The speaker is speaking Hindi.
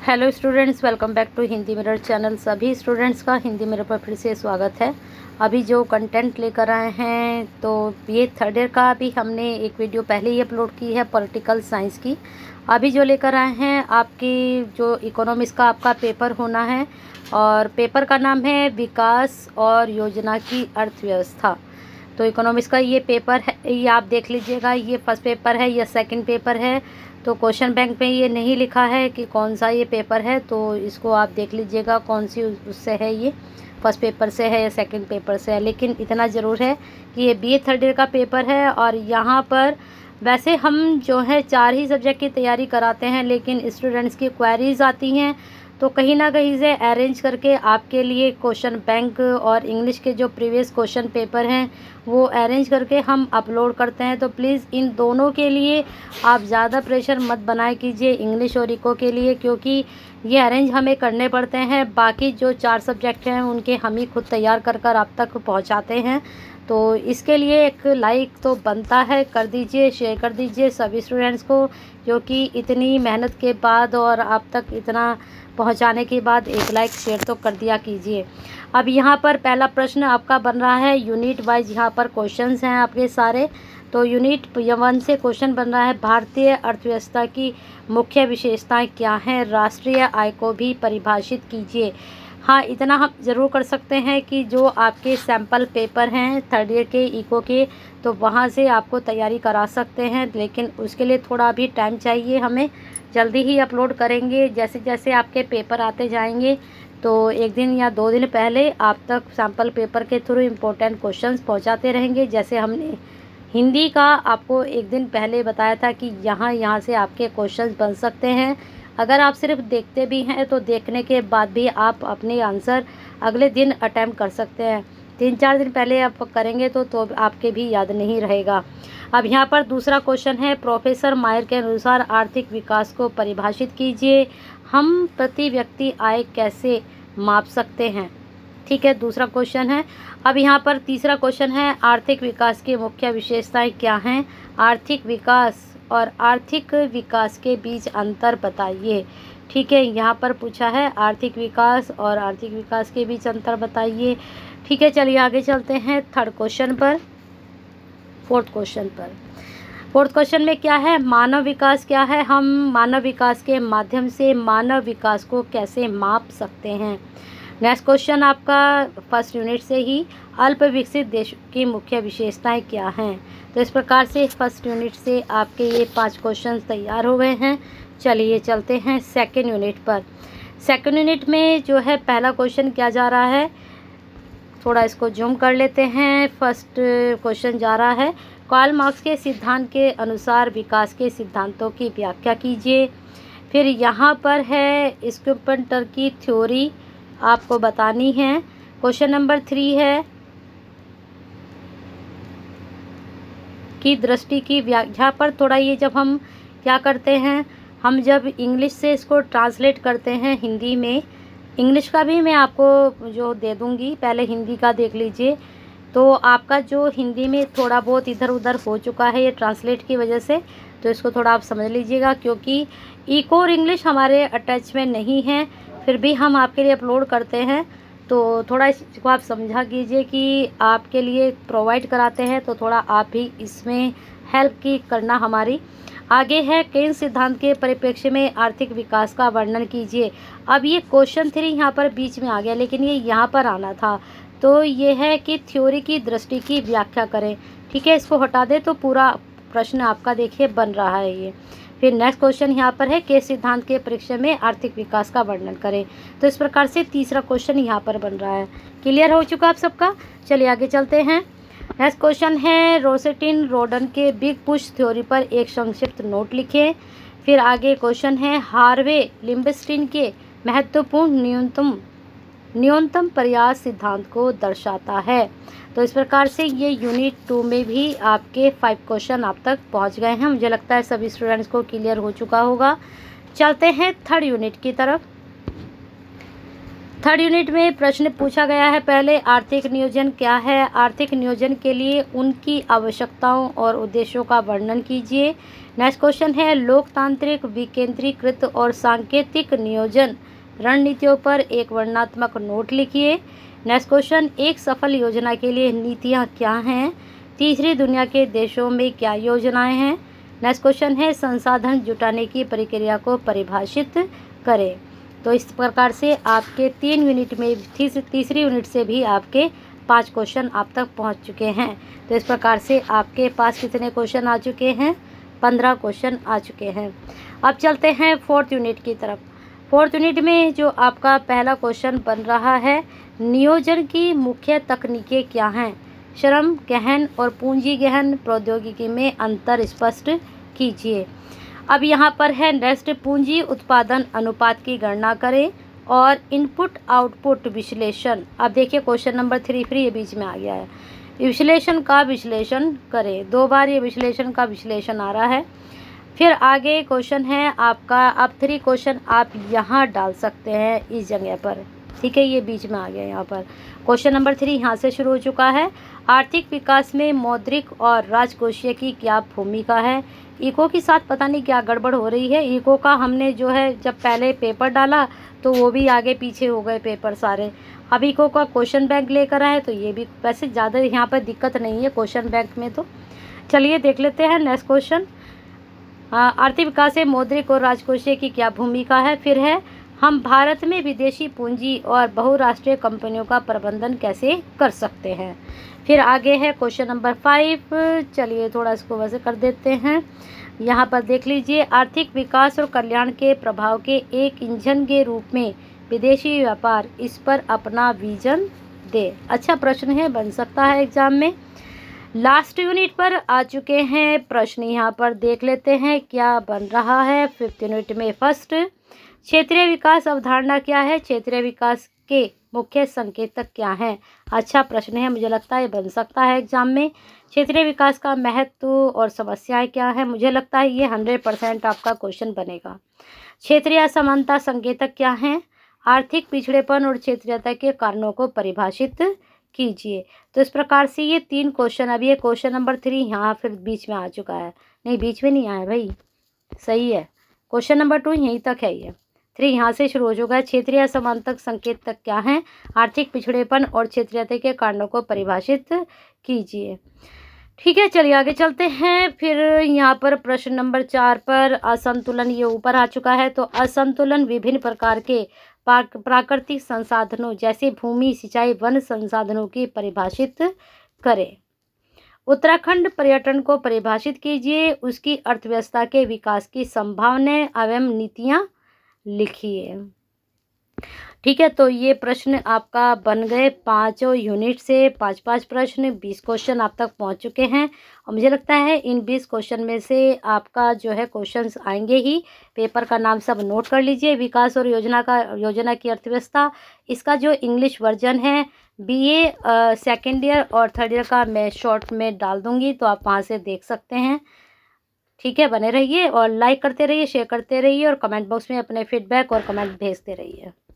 Hello students, welcome back to Hindi mirror channel. सभी स्टूडेंट्स का हिंदी मिरर पर फिर से स्वागत है। अभी जो कंटेंट लेकर आए हैं तो ये थर्ड ईयर का भी हमने एक वीडियो पहले ही अपलोड की है पॉलिटिकल साइंस की। अभी जो लेकर आए हैं आपकी जो इकोनॉमिक्स का आपका पेपर होना है और पेपर का नाम है विकास और योजना की अर्थव्यवस्था। तो इकोनॉमिक्स का ये पेपर है, ये आप देख लीजिएगा, ये फर्स्ट पेपर है या सेकंड पेपर है। तो क्वेश्चन बैंक में ये नहीं लिखा है कि कौन सा ये पेपर है, तो इसको आप देख लीजिएगा कौन सी उससे है, ये फर्स्ट पेपर से है या सेकंड पेपर से है। लेकिन इतना ज़रूर है कि ये बीए थर्ड ईयर का पेपर है और यहाँ पर वैसे हम जो है 4 ही सब्जेक्ट की तैयारी कराते हैं, लेकिन स्टूडेंट्स की क्वेरीज आती हैं तो कहीं ना कहीं से अरेंज करके आपके लिए क्वेश्चन बैंक और इंग्लिश के जो प्रीवियस क्वेश्चन पेपर हैं वो अरेंज करके हम अपलोड करते हैं। तो प्लीज़ इन दोनों के लिए आप ज़्यादा प्रेशर मत बनाए कीजिए, इंग्लिश और इको के लिए, क्योंकि ये अरेंज हमें करने पड़ते हैं। बाकी जो 4 सब्जेक्ट हैं उनके हम ही खुद तैयार कर आप तक पहुंचाते हैं। तो इसके लिए एक लाइक तो बनता है, कर दीजिए, शेयर कर दीजिए सभी स्टूडेंट्स को, क्योंकि इतनी मेहनत के बाद और आप तक इतना पहुंचाने के बाद एक लाइक शेयर तो कर दिया कीजिए। अब यहाँ पर पहला प्रश्न आपका बन रहा है यूनिट वाइज, यहाँ पर क्वेश्चंस हैं आपके सारे। तो यूनिट 1 से क्वेश्चन बन रहा है भारतीय अर्थव्यवस्था की मुख्य विशेषताएं क्या हैं, राष्ट्रीय आय को भी परिभाषित कीजिए। हाँ, इतना हम ज़रूर कर सकते हैं कि जो आपके सैम्पल पेपर हैं थर्ड ईयर के इको के, तो वहाँ से आपको तैयारी करा सकते हैं, लेकिन उसके लिए थोड़ा भी टाइम चाहिए। हमें जल्दी ही अपलोड करेंगे, जैसे जैसे आपके पेपर आते जाएंगे तो 1 दिन या 2 दिन पहले आप तक सैम्पल पेपर के थ्रू इम्पोर्टेंट क्वेश्चंस पहुँचाते रहेंगे। जैसे हमने हिंदी का आपको 1 दिन पहले बताया था कि यहाँ से आपके क्वेश्चंस बन सकते हैं। अगर आप सिर्फ देखते भी हैं तो देखने के बाद भी आप अपने आंसर अगले दिन अटैम्प्ट कर सकते हैं। 3-4 दिन पहले आप करेंगे तो आपके भी याद नहीं रहेगा। अब यहाँ पर दूसरा क्वेश्चन है प्रोफेसर मायर के अनुसार आर्थिक विकास को परिभाषित कीजिए। हम प्रति व्यक्ति आय कैसे माप सकते हैं? ठीक है, दूसरा क्वेश्चन है। अब यहाँ पर तीसरा क्वेश्चन है आर्थिक विकास की मुख्य विशेषताएं क्या हैं, आर्थिक विकास और आर्थिक विकास के बीच अंतर बताइए। ठीक है, यहाँ पर पूछा है आर्थिक विकास और आर्थिक विकास के बीच अंतर बताइए। ठीक है, चलिए आगे चलते हैं थर्ड क्वेश्चन पर, फोर्थ क्वेश्चन पर। फोर्थ क्वेश्चन में क्या है, मानव विकास क्या है, हम मानव विकास के माध्यम से मानव विकास को कैसे माप सकते हैं। नेक्स्ट क्वेश्चन आपका फर्स्ट यूनिट से ही अल्प विकसित देशों की मुख्य विशेषताएं क्या हैं। तो इस प्रकार से फर्स्ट यूनिट से आपके ये 5 क्वेश्चन तैयार हो गए हैं। चलिए चलते हैं सेकंड यूनिट पर। सेकंड यूनिट में जो है पहला क्वेश्चन क्या जा रहा है, थोड़ा इसको जूम कर लेते हैं। फर्स्ट क्वेश्चन जा रहा है कार्ल मार्क्स के सिद्धांत के अनुसार विकास के सिद्धांतों की व्याख्या कीजिए। फिर यहाँ पर है स्किपन्टर की थ्योरी आपको बतानी है। क्वेश्चन नंबर 3 है की दृष्टि की व्याख्या पर थोड़ा ये जब हम क्या करते हैं, हम जब इंग्लिश से इसको ट्रांसलेट करते हैं हिंदी में, इंग्लिश का भी मैं आपको जो दे दूंगी, पहले हिंदी का देख लीजिए। तो आपका जो हिंदी में थोड़ा बहुत इधर उधर हो चुका है ये ट्रांसलेट की वजह से, तो इसको थोड़ा आप समझ लीजिएगा, क्योंकि इको और इंग्लिश हमारे अटैच में नहीं है, फिर भी हम आपके लिए अपलोड करते हैं। तो थोड़ा इसको आप समझा कीजिए कि आपके लिए प्रोवाइड कराते हैं, तो थोड़ा आप भी इसमें हेल्प की करना हमारी। आगे है केन्स सिद्धांत के परिप्रेक्ष्य में आर्थिक विकास का वर्णन कीजिए। अब ये क्वेश्चन 3 यहाँ पर बीच में आ गया, लेकिन ये यहाँ पर आना था। तो ये है कि थ्योरी की दृष्टि की व्याख्या करें। ठीक है, इसको हटा दे तो पूरा प्रश्न आपका देखिए बन रहा है ये। फिर नेक्स्ट क्वेश्चन यहाँ पर है केस सिद्धांत के परिप्रेक्ष्य में आर्थिक विकास का वर्णन करें। तो इस प्रकार से तीसरा क्वेश्चन यहाँ पर बन रहा है। क्लियर हो चुका आप सबका? चलिए आगे चलते हैं। नेक्स्ट क्वेश्चन है रोसेटिन रोडन के बिग पुश थ्योरी पर एक संक्षिप्त नोट लिखें। फिर आगे क्वेश्चन है हार्वे लिम्बस्टीन के महत्वपूर्ण न्यूनतम प्रयास सिद्धांत को दर्शाता है। तो इस प्रकार से ये यूनिट 2 में भी आपके 5 क्वेश्चन आप तक पहुंच गए हैं। मुझे लगता है सभी स्टूडेंट्स को क्लियर हो चुका होगा। चलते हैं थर्ड यूनिट की तरफ। थर्ड यूनिट में प्रश्न पूछा गया है। पहले, आर्थिक नियोजन क्या है? आर्थिक नियोजन के लिए उनकी आवश्यकताओं और उद्देश्यों का वर्णन कीजिए। नेक्स्ट क्वेश्चन है, लोकतांत्रिक, विकेंद्रीकृत और सांकेतिक नियोजन रणनीतियों पर एक वर्णनात्मक नोट लिखिए। नेक्स्ट क्वेश्चन, एक सफल योजना के लिए नीतियाँ क्या हैं? तीसरी दुनिया के देशों में क्या योजनाएं हैं? नेक्स्ट क्वेश्चन है, संसाधन जुटाने की प्रक्रिया को परिभाषित करें। तो इस प्रकार से आपके 3 यूनिट में तीसरी यूनिट से भी आपके 5 क्वेश्चन आप तक पहुंच चुके हैं। तो इस प्रकार से आपके पास कितने क्वेश्चन आ चुके हैं? 15 क्वेश्चन आ चुके हैं। अब चलते हैं फोर्थ यूनिट की तरफ। फोर्थ यूनिट में जो आपका पहला क्वेश्चन बन रहा है, नियोजन की मुख्य तकनीकें क्या हैं? श्रम गहन और पूंजी गहन प्रौद्योगिकी में अंतर स्पष्ट कीजिए। अब यहाँ पर है नेक्स्ट, पूंजी उत्पादन अनुपात की गणना करें और इनपुट आउटपुट विश्लेषण। अब देखिए क्वेश्चन नंबर 3 फिर ये बीच में आ गया है, विश्लेषण का विश्लेषण करें। 2 बार ये विश्लेषण का विश्लेषण आ रहा है। फिर आगे क्वेश्चन है आपका, अब 3 क्वेश्चन आप यहाँ डाल सकते हैं इस जगह पर, ठीक है, ये बीच में आ गया यहाँ पर। क्वेश्चन नंबर 3 यहाँ से शुरू हो चुका है। आर्थिक विकास में मौद्रिक और राजकोषीय की क्या भूमिका है? इको के साथ पता नहीं क्या गड़बड़ हो रही है। इको का हमने जो है जब पहले पेपर डाला तो वो भी आगे पीछे हो गए पेपर सारे। अब इको का क्वेश्चन बैंक लेकर आए तो ये भी वैसे ज़्यादा यहाँ पर दिक्कत नहीं है क्वेश्चन बैंक में। तो चलिए देख लेते हैं नेक्स्ट क्वेश्चन। आर्थिक विकास में मौद्रिक और राजकोषीय की क्या भूमिका है? फिर है, हम भारत में विदेशी पूंजी और बहुराष्ट्रीय कंपनियों का प्रबंधन कैसे कर सकते हैं? फिर आगे है क्वेश्चन नंबर 5। चलिए थोड़ा इसको वैसे कर देते हैं। यहाँ पर देख लीजिए, आर्थिक विकास और कल्याण के प्रभाव के एक इंजन के रूप में विदेशी व्यापार, इस पर अपना विजन दे। अच्छा प्रश्न है, बन सकता है एग्जाम में। लास्ट यूनिट पर आ चुके हैं प्रश्न, यहाँ पर देख लेते हैं क्या बन रहा है। 5th यूनिट में फर्स्ट, क्षेत्रीय विकास अवधारणा क्या है? क्षेत्रीय विकास के मुख्य संकेतक क्या हैं? अच्छा प्रश्न है, मुझे लगता है बन सकता है एग्जाम में। क्षेत्रीय विकास का महत्व और समस्याएं क्या है? मुझे लगता है ये 100% आपका क्वेश्चन बनेगा। क्षेत्रीय असमानता संकेतक क्या हैं? आर्थिक पिछड़ेपन और क्षेत्रीयता के कारणों को परिभाषित कीजिए। तो इस प्रकार से ये 3 क्वेश्चन, अभी ये क्वेश्चन नंबर 3 यहाँ फिर बीच में आ चुका है। नहीं, बीच में नहीं आया भाई, सही है, क्वेश्चन नंबर 2 यहीं तक है। ये 3 यहाँ से शुरू हो चुका है। क्षेत्रीय असमानता संकेतक क्या हैं? आर्थिक पिछड़ेपन और क्षेत्रीयता के कारणों को परिभाषित कीजिए। ठीक है, चलिए आगे चलते हैं। फिर यहाँ पर प्रश्न नंबर 4 पर असंतुलन, ये ऊपर आ चुका है। तो असंतुलन विभिन्न प्रकार के प्राकृतिक संसाधनों जैसे भूमि, सिंचाई, वन संसाधनों की परिभाषित करें। उत्तराखंड पर्यटन को परिभाषित कीजिए। उसकी अर्थव्यवस्था के विकास की संभावनाएं एवं नीतियां लिखिए। ठीक है, तो ये प्रश्न आपका बन गए 5 यूनिट से 5-5 प्रश्न, 20 क्वेश्चन आप तक पहुंच चुके हैं। और मुझे लगता है इन 20 क्वेश्चन में से आपका जो है क्वेश्चंस आएंगे ही। पेपर का नाम सब नोट कर लीजिए, विकास और योजना की अर्थव्यवस्था। इसका जो इंग्लिश वर्जन है BA सेकेंड ईयर और 3rd ईयर का मैं शॉर्ट में डाल दूंगी, तो आप वहाँ से देख सकते हैं। ठीक है, बने रहिए और लाइक करते रहिए, शेयर करते रहिए और कमेंट बॉक्स में अपने फीडबैक और कमेंट भेजते रहिए।